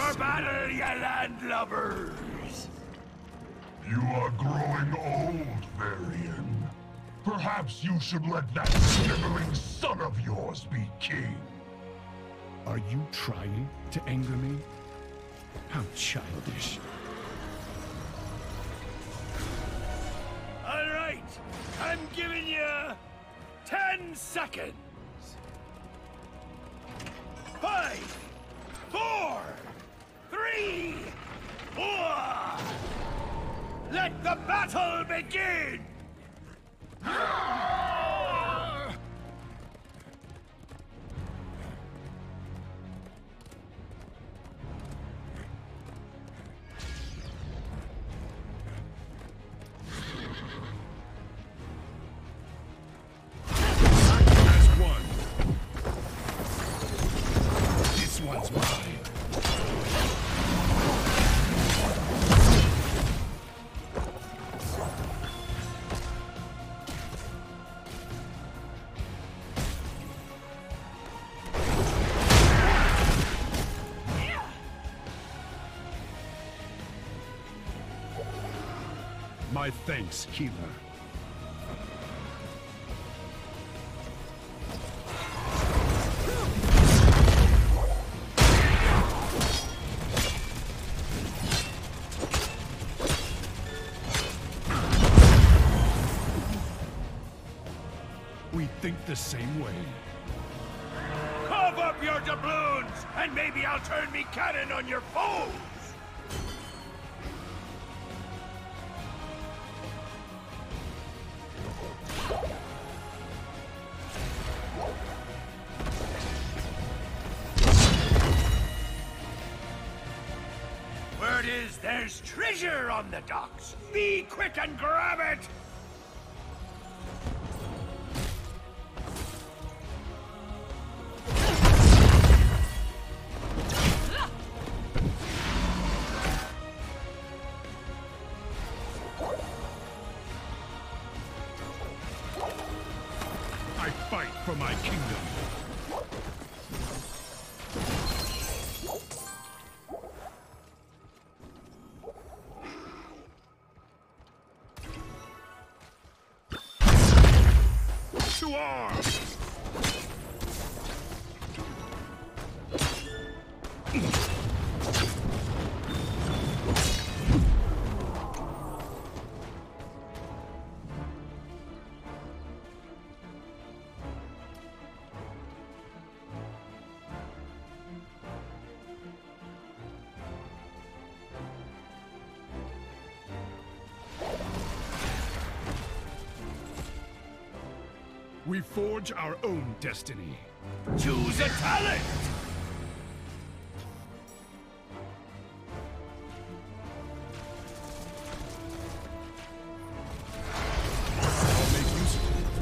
for battle, ye landlubbers! You are growing old, Varian. Perhaps you should let that sniveling son of yours be king. Are you trying to anger me? How childish. All right, I'm giving you 10 seconds. 5, 4, 3, 1. Let the battle begin! My thanks, healer. We think the same way. Cough up your doubloons, and maybe I'll turn me cannon on your foes! Word is there's treasure on the docks. Be quick and grab it! I fight for my kingdom. To arms! We forge our own destiny. Choose a talent! I'll make use of it.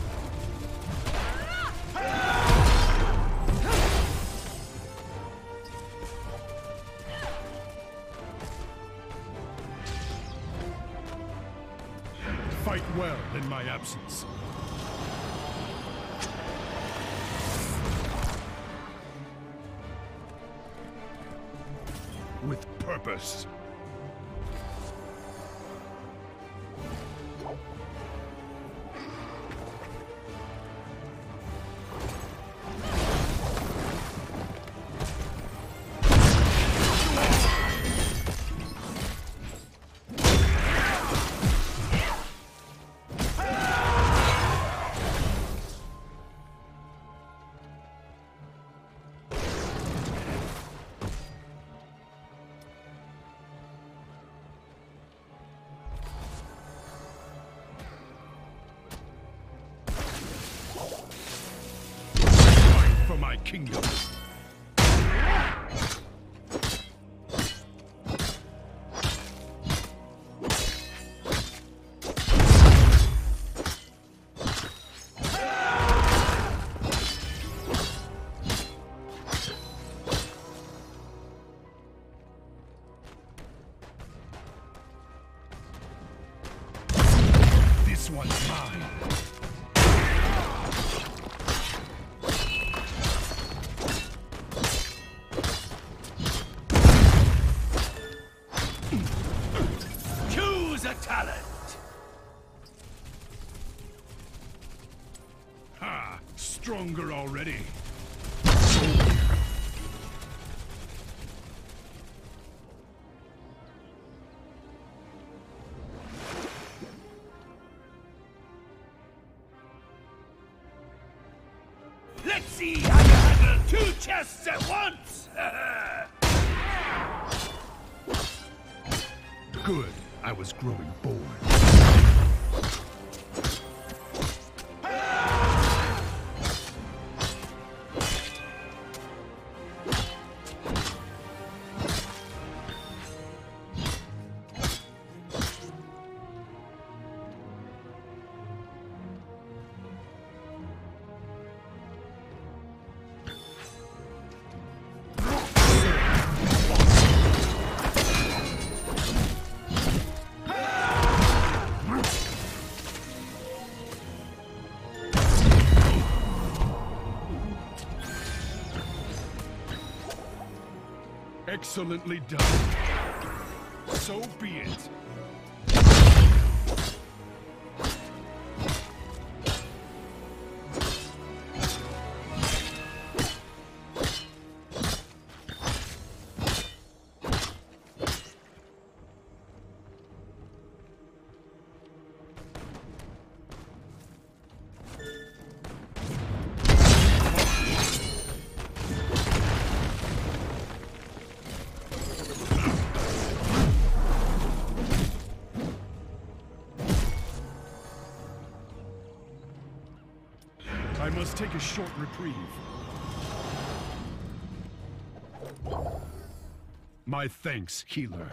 Fight well in my absence. With purpose. For my kingdom. This one's mine. Ha! Stronger already. Let's see how you handle two chests at once! Good. I was growing bored. Excellently done. So be it. I must take a short reprieve. My thanks, healer.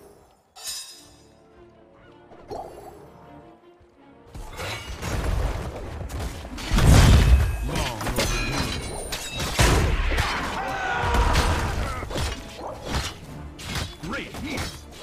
Long overdue. Great heat.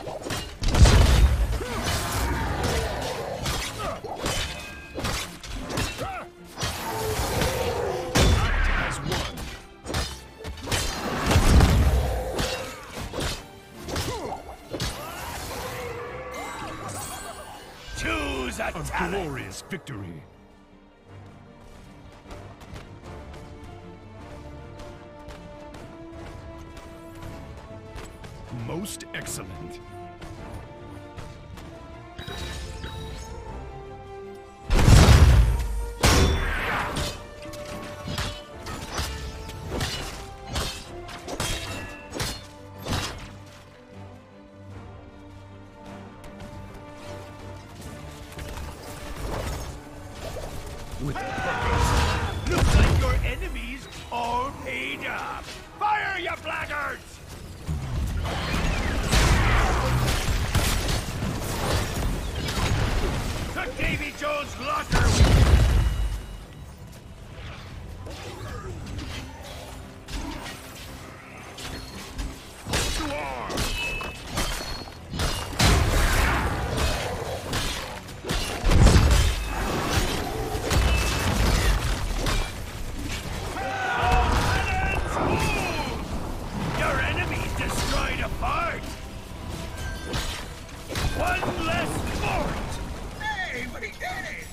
A glorious victory. Most excellent. With purpose. Looks like your enemies all paid up. Fire, you blackguards! Took Davy Jones' locker. To arms! One less fort! Hey, but he did it!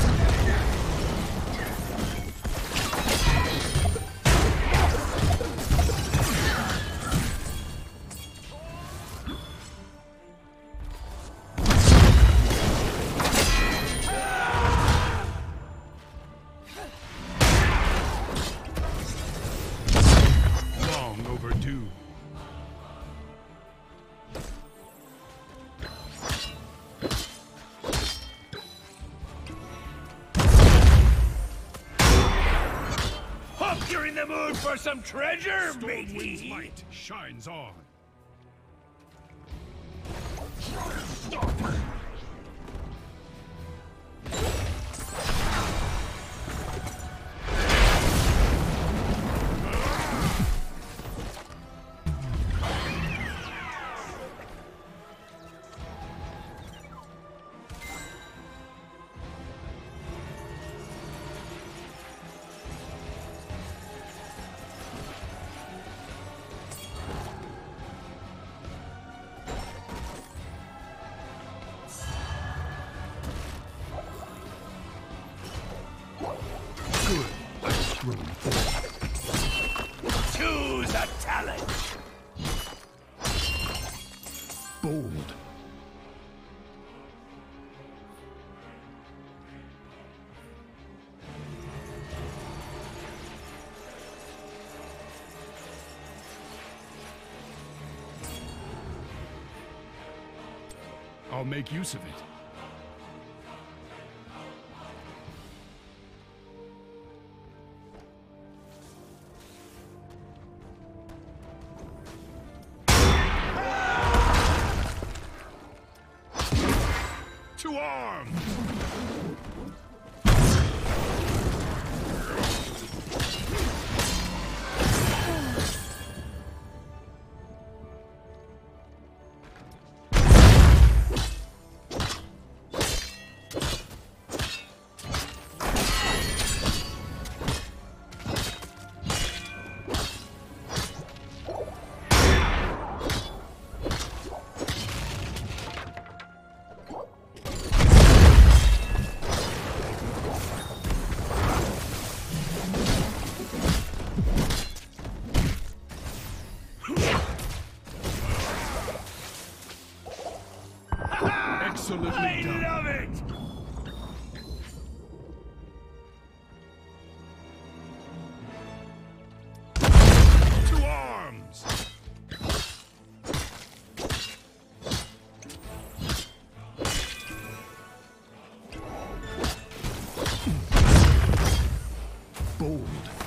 Long overdue. Hope you're in the mood for some treasure, Stormwind's matey! light shines on. Stop me! Good. I'm growing old. Choose a talent. Bold. I'll make use of it. To arms! Excellently I done. love it! To arms! Bold.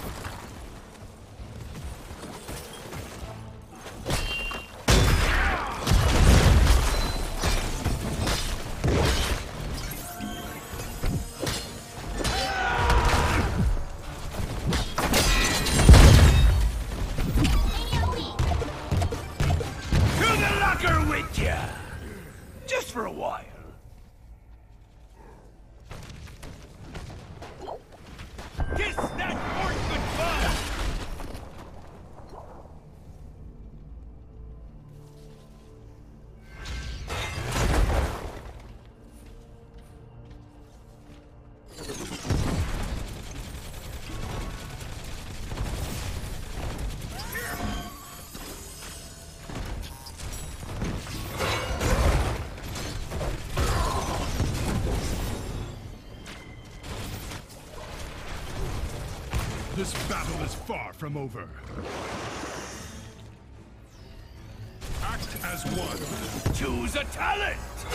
To the locker with ya! Just for a while. Kiss that fort goodbye! This battle is far from over. Act as one. Choose a talent!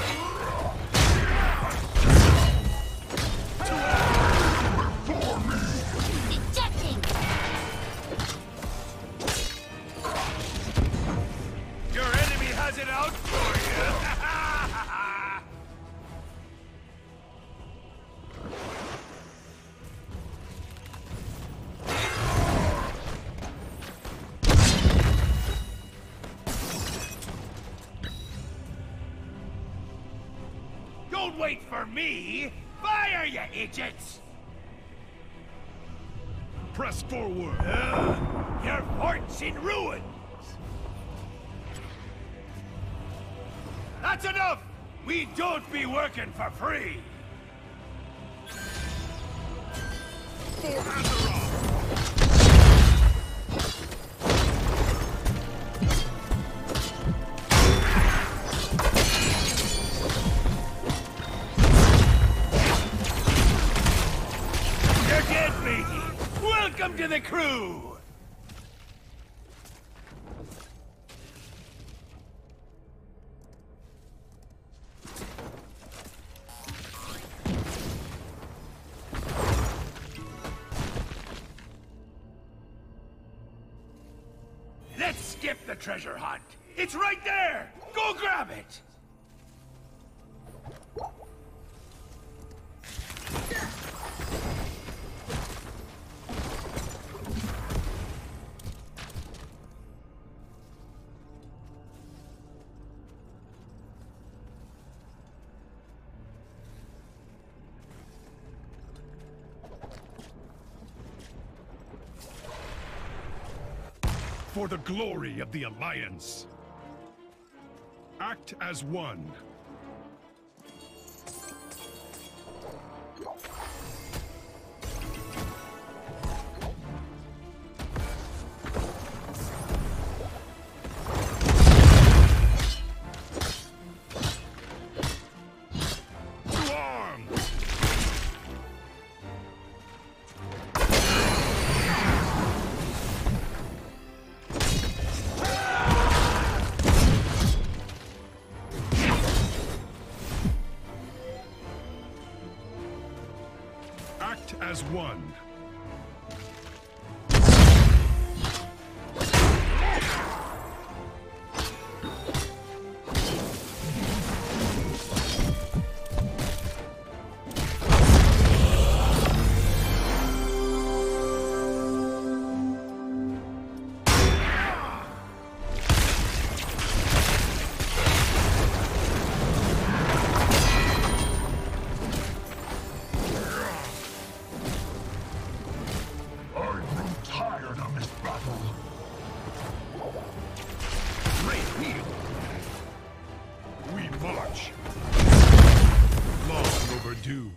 Ejecting! Your enemy has it out for you! Don't wait for me! Fire, you idiots! Press forward. Your fort's in ruins! That's enough! We don't be working for free! For Azeroth. You're dead, matey! Welcome to the crew! Let's skip the treasure hunt! It's right there! Go grab it! For the glory of the Alliance. Act as one. as one. March. Long overdue.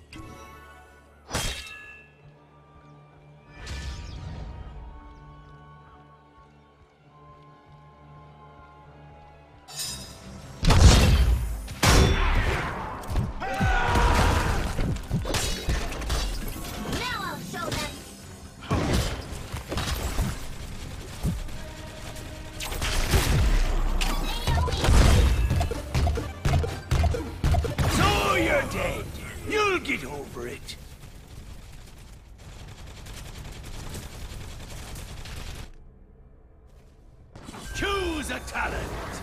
Dead. You'll get over it. Choose a talent.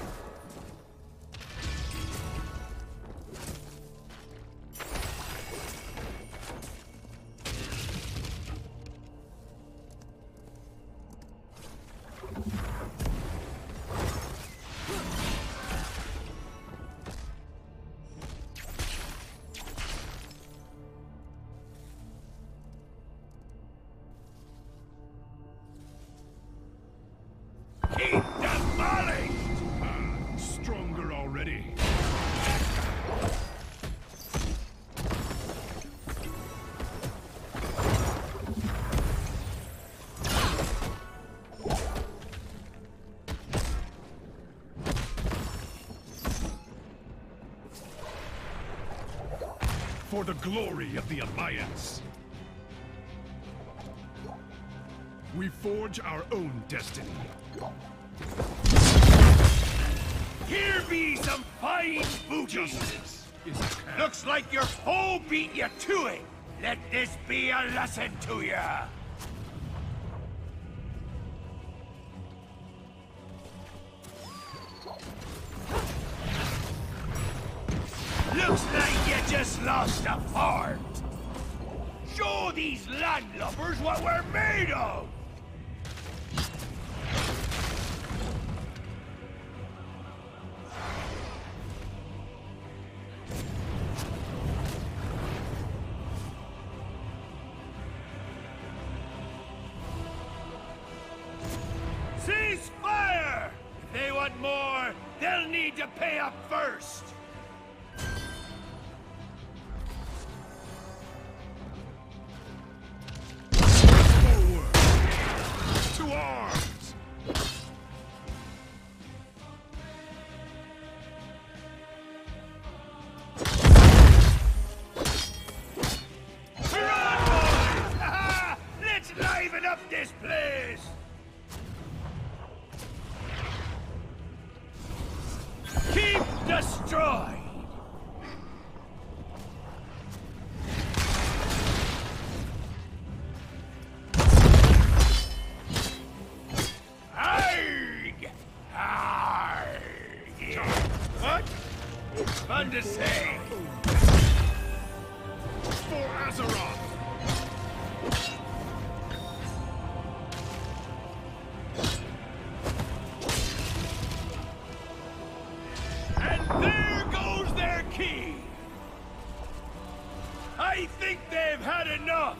Keep demolished! Stronger already. For the glory of the Alliance. We forge our own destiny. Here be some fine booty. Looks like your foe beat you to it. Let this be a lesson to ya. Looks like you just lost a fart. Show these landlubbers what we're made of. Cease fire! If they want more, they'll need to pay up first. Forward! To arms! Run, boys! Ha-ha! Let's liven up this place! Keep destroyed! Arg! Arg! What? Fun to say. For Azeroth! And there goes their key! I think they've had enough!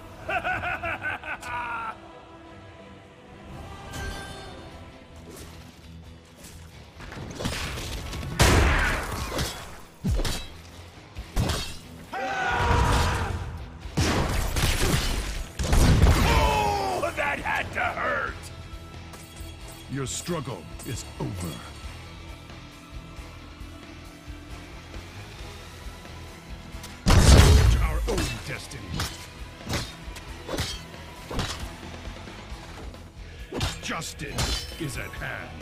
Oh, that had to hurt! Your struggle is over. Forge our own destiny. Justice is at hand.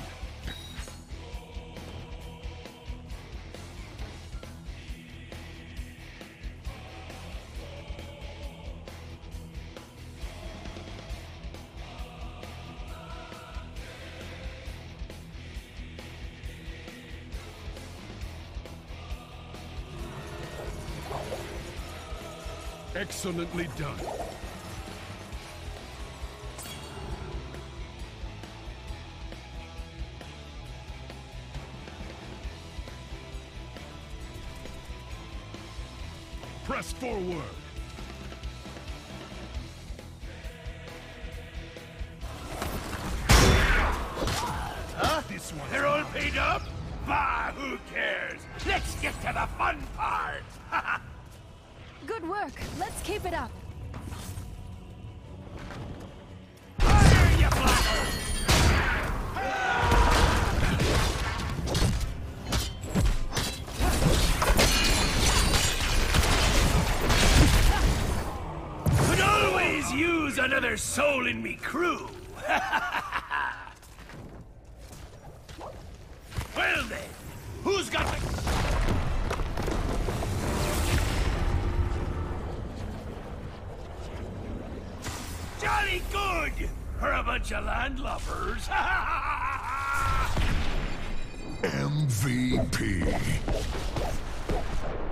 Excellently done. Press forward. Huh? This one. They're all paid up? Bah, who cares? Let's get to the fun part! Good work. Let's keep it up. Fire, you blockers! Could always use another soul in me crew. Well then, who's got the... Jolly good for a bunch of landlubbers. MVP.